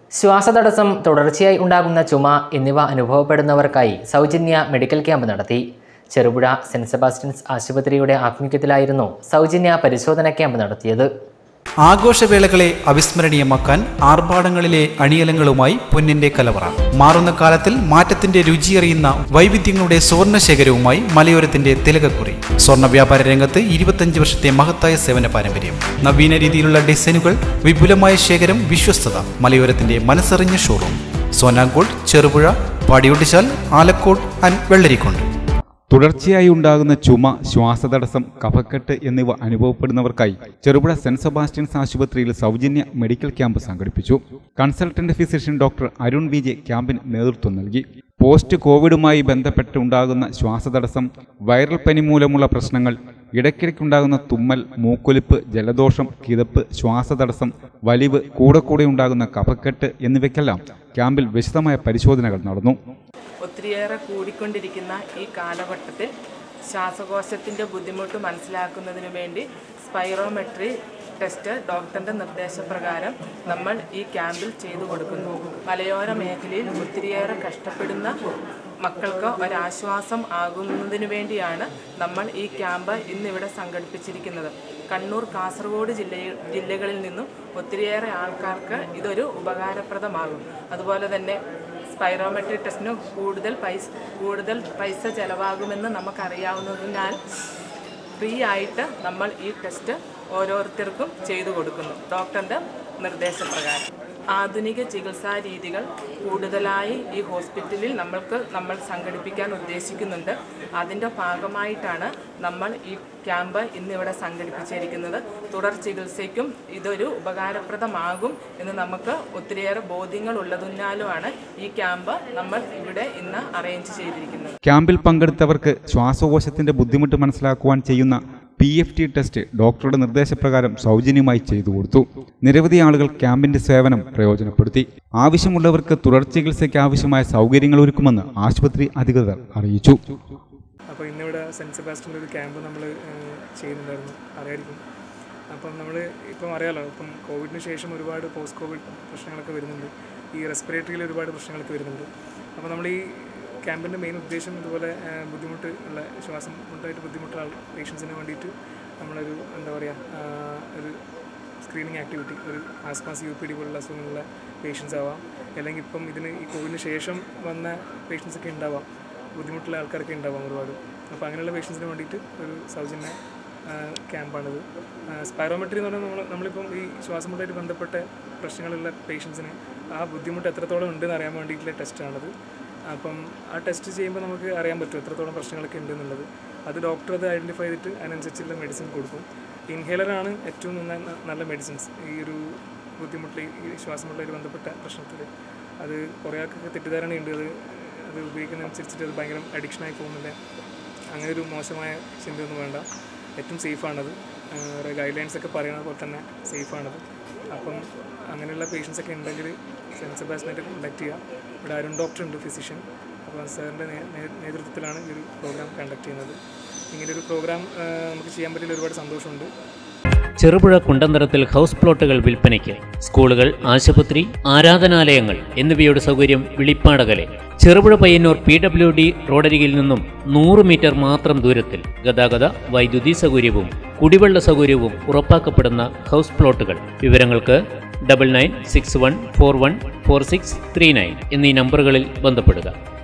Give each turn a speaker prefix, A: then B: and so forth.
A: ശ്വാസതടസ്സം, തുടർച്ചയായി ഉണ്ടാകുന്ന ചുമ എന്നിവ അനുഭവപ്പെടുന്നവർക്കായി സൗജന്യ മെഡിക്കൽ ക്യാമ്പ് നടത്തി. ചെറുപുഴ സെന്റ് സെബാസ്റ്റ്യൻസ് ആശുപത്രിയുടെ ആഭിമുഖ്യത്തിലായിരുന്നു സൗജന്യ പരിശോധന ക്യാമ്പ് നടത്തിയത്.
B: ആഘോഷവേളകളെ അവിസ്മരണീയമാക്കാൻ ആർഭാടങ്ങളിലെ അണിയലങ്ങളുമായി പൊന്നിന്റെ കലവറ. മാറുന്ന കാലത്തിൽ മാറ്റത്തിന്റെ രുചിയറിയുന്ന വൈവിധ്യങ്ങളുടെ സ്വർണ്ണശേഖരവുമായി മലയോരത്തിന്റെ തിലകക്കുറി. സ്വർണ്ണ വ്യാപാര രംഗത്ത് 25 വർഷത്തെ മഹത്തായ സേവന പാരമ്പര്യം. നവീന രീതിയിലുള്ള ഡിസൈനുകൾ, വിപുലമായ ശേഖരം, വിശ്വസ്തത. മലയോരത്തിന്റെ മനസ്സറിഞ്ഞ ഷോറൂം. സോനാങ്കോട്, ചെറുപുഴ, പാടിയൊട്ടിച്ചാൽ, ആലക്കോട് ആൻഡ് വെള്ളരിക്കുണ്ട്.
C: തുടർച്ചയായി ഉണ്ടാകുന്ന ചുമ, ശ്വാസതടസ്സം, കഫക്കെട്ട് എന്നിവ അനുഭവപ്പെടുന്നവർക്കായി ചെറുപുഴ സെന്റ് സെബാസ്റ്റ്യൻസ് ആശുപത്രിയിൽ സൗജന്യ മെഡിക്കൽ ക്യാമ്പ് സംഘടിപ്പിച്ചു. Consultant physician doctor Arun Vijay ക്യാമ്പിന് നേതൃത്വം നൽകി. പോസ്റ്റ് കോവിഡുമായി ബന്ധപ്പെട്ട് ഉണ്ടാകുന്ന ശ്വാസതടസ്സം, വൈറൽ പനി മൂലമുള്ള പ്രശ്നങ്ങൾ, ഇടയ്ക്കിടയ്ക്കുണ്ടാകുന്ന തുമ്മൽ, മൂക്കൊലിപ്പ്, ജലദോഷം, കിതപ്പ്, ശ്വാസതടസ്സം, വലിവ്, കൂടെ ഉണ്ടാകുന്ന കഫക്കെട്ട് എന്നിവയ്ക്കെല്ലാം ക്യാമ്പിൽ വിശദമായ പരിശോധനകൾ നടന്നു.
D: ഒത്തിരിയേറെ കൂടിക്കൊണ്ടിരിക്കുന്ന ഈ കാലഘട്ടത്തിൽ ശ്വാസകോശത്തിൻ്റെ ബുദ്ധിമുട്ട് മനസ്സിലാക്കുന്നതിന് വേണ്ടി സ്പൈറോമെട്രി ടെസ്റ്റ് ഡോക്ടറിൻ്റെ നിർദ്ദേശപ്രകാരം നമ്മൾ ഈ ക്യാമ്പിൽ ചെയ്തു കൊടുക്കുന്നു. മലയോര മേഖലയിൽ ഒത്തിരിയേറെ കഷ്ടപ്പെടുന്ന മക്കൾക്ക് ഒരാശ്വാസം ആകുന്നതിന് വേണ്ടിയാണ് നമ്മൾ ഈ ക്യാമ്പ് ഇന്നിവിടെ സംഘടിപ്പിച്ചിരിക്കുന്നത്. കണ്ണൂർ, കാസർഗോഡ് ജില്ലകളിൽ നിന്നും ഒത്തിരിയേറെ ആൾക്കാർക്ക് ഇതൊരു ഉപകാരപ്രദമാകും. അതുപോലെ തന്നെ സ്പൈറോമെട്രി ടെസ്റ്റിന് കൂടുതൽ പൈസ ചിലവാകുമെന്ന് നമുക്കറിയാവുന്നതിനാൽ ഫ്രീ ആയിട്ട് നമ്മൾ ഈ ടെസ്റ്റ് ഓരോരുത്തർക്കും ചെയ്തു കൊടുക്കുന്നു ഡോക്ടറിൻ്റെ നിർദ്ദേശപ്രകാരം. ആധുനിക ചികിത്സാ രീതികൾ കൂടുതലായി ഈ ഹോസ്പിറ്റലിൽ നമ്മൾ സംഘടിപ്പിക്കാൻ ഉദ്ദേശിക്കുന്നുണ്ട്. അതിൻ്റെ ഭാഗമായിട്ടാണ് നമ്മൾ ഈ ക്യാമ്പ് ഇന്നിവിടെ സംഘടിപ്പിച്ചിരിക്കുന്നത്. തുടർ ചികിത്സയ്ക്കും ഇതൊരു ഉപകാരപ്രദമാകും എന്ന് നമുക്ക് ഒത്തിരിയേറെ ബോധ്യങ്ങൾ ഉള്ളതിനാലുമാണ് ഈ ക്യാമ്പ് നമ്മൾ ഇവിടെ ഇന്ന് അറേഞ്ച് ചെയ്തിരിക്കുന്നത്.
C: ക്യാമ്പിൽ പങ്കെടുത്തവർക്ക് ശ്വാസകോശത്തിന്റെ ബുദ്ധിമുട്ട് മനസ്സിലാക്കുവാൻ ചെയ്യുന്ന PFT ടെസ്റ്റ് ഡോക്ടറുടെ നിർദ്ദേശപ്രകാരം സൗജന്യമായി ചെയ്തു കൊടുത്തു. നിരവധി ആളുകൾ ക്യാമ്പിന്റെ സേവനം പ്രയോജനപ്പെടുത്തി. ആവശ്യമുള്ളവർക്ക് തുടർ ചികിത്സയ്ക്ക് ആവശ്യമായ സൗകര്യങ്ങൾ ഒരുക്കുമെന്ന് ആശുപത്രി അധികൃതർ അറിയിച്ചു.
E: അപ്പോൾ ഇന്നിവിടെ സെൻറ്റ് സെബാസ്റ്റ്യൻ്റെ ഒരു ക്യാമ്പ് നമ്മൾ ചെയ്യുന്നുണ്ടായിരുന്നു, അറിയായിരിക്കും. അപ്പം നമ്മൾ ഇപ്പം അറിയാമല്ലോ, ഇപ്പം കോവിഡിന് ശേഷം ഒരുപാട് പോസ്റ്റ് കോവിഡ് പ്രശ്നങ്ങളൊക്കെ വരുന്നുണ്ട്. ഈ റെസ്പിറേറ്ററിയിൽ ഒരുപാട് പ്രശ്നങ്ങളൊക്കെ വരുന്നുണ്ട്. അപ്പോൾ നമ്മൾ ഈ ക്യാമ്പിൻ്റെ മെയിൻ ഉദ്ദേശം ഇതുപോലെ ബുദ്ധിമുട്ട് ഉള്ള ശ്വാസം മുട്ടായിട്ട് ബുദ്ധിമുട്ടുള്ള പേഷ്യൻസിന് വേണ്ടിയിട്ട് നമ്മളൊരു ഒരു സ്ക്രീനിങ് ആക്ടിവിറ്റി, ഒരു ആസ്മാസ് UPD പോലുള്ള അസുഖങ്ങളുള്ള പേഷ്യൻസ് ആവാം, അല്ലെങ്കിൽ ഇപ്പം ഇതിന് ഈ കോവിഡിന് ശേഷം വന്ന പേഷ്യൻസൊക്കെ ഉണ്ടാവാം, ബുദ്ധിമുട്ടുള്ള ആൾക്കാരൊക്കെ ഉണ്ടാവാം ഒരുപാട്. അപ്പോൾ അങ്ങനെയുള്ള പേഷ്യൻസിന് വേണ്ടിയിട്ട് ഒരു സൗജന്യ ക്യാമ്പാണിത്. സ്പൈറോമെട്രി എന്ന് പറഞ്ഞാൽ നമ്മളിപ്പം ഈ ശ്വാസം മുട്ടായിട്ട് ബന്ധപ്പെട്ട പ്രശ്നങ്ങളുള്ള പേഷ്യൻസിന് ആ ബുദ്ധിമുട്ട് എത്രത്തോളം ഉണ്ടെന്ന് അറിയാൻ വേണ്ടിയിട്ടുള്ള ടെസ്റ്റാണിത്. അപ്പം ആ ടെസ്റ്റ് ചെയ്യുമ്പോൾ നമുക്ക് അറിയാൻ പറ്റും എത്രത്തോളം പ്രശ്നങ്ങളൊക്കെ ഉണ്ടെന്നുള്ളത്. അത് ഡോക്ടർ അത് ഐഡൻറ്റിഫൈ ചെയ്തിട്ട് അതിനനുസരിച്ചുള്ള മെഡിസിൻ കൊടുക്കും. ഇൻഹേലറാണ് ഏറ്റവും നല്ല മെഡിസിൻസ് ഈ ഒരു ബുദ്ധിമുട്ടിൽ, ഈ ശ്വാസം മുട്ടായിട്ട് ബന്ധപ്പെട്ട പ്രശ്നത്തിൽ. അത് കുറേ ആൾക്കൊക്കെ തെറ്റിദ്ധാരണയുണ്ട്, അത് ഉപയോഗിക്കുന്നതനുസരിച്ചിട്ട് അത് ഭയങ്കര അഡിക്ഷനായി പോകുന്നില്ല. അങ്ങനെ ഒരു മോശമായ ചിന്തയൊന്നും വേണ്ട. ഏറ്റവും സേഫാണത്. ഗൈഡ് ലൈൻസൊക്കെ പറയുന്നത് പോലെ തന്നെ സേഫാണത്. അപ്പം അങ്ങനെയുള്ള പേഷ്യൻസൊക്കെ ഉണ്ടെങ്കിൽ സെൻറ്റ് സെബാസ്റ്റ്യനായിട്ട് കോൺടാക്ട് ചെയ്യുക. ഇവിടെ അരുൺ ഡോക്ടർ ഉണ്ട്, ഫിസിഷ്യൻ. അപ്പോൾ സാറിൻ്റെ നേതൃത്വത്തിലാണ് ഈ ഒരു പ്രോഗ്രാം കണ്ടക്ട് ചെയ്യുന്നത്. ഇങ്ങനൊരു പ്രോഗ്രാം നമുക്ക് ചെയ്യാൻ പറ്റിയ ഒരുപാട് സന്തോഷമുണ്ട്.
F: ചെറുപുഴ കുണ്ടന്തരത്തിൽ ഹൗസ് പ്ലോട്ടുകൾ വിൽപ്പനയ്ക്ക്. സ്കൂളുകൾ, ആശുപത്രി, ആരാധനാലയങ്ങൾ എന്നിവയുടെ സൗകര്യം വിളിപ്പാടകലെ. ചെറുപുഴ പയ്യന്നൂർ PWD റോഡരികിൽ നിന്നും 100 മീറ്റർ മാത്രം ദൂരത്തിൽ ഗതാഗത, വൈദ്യുതി സൗകര്യവും കുടിവെള്ള സൗകര്യവും ഉറപ്പാക്കപ്പെടുന്ന ഹൗസ് പ്ലോട്ടുകൾ. വിവരങ്ങൾക്ക് 9961414639 എന്നീ നമ്പറുകളിൽ ബന്ധപ്പെടുക.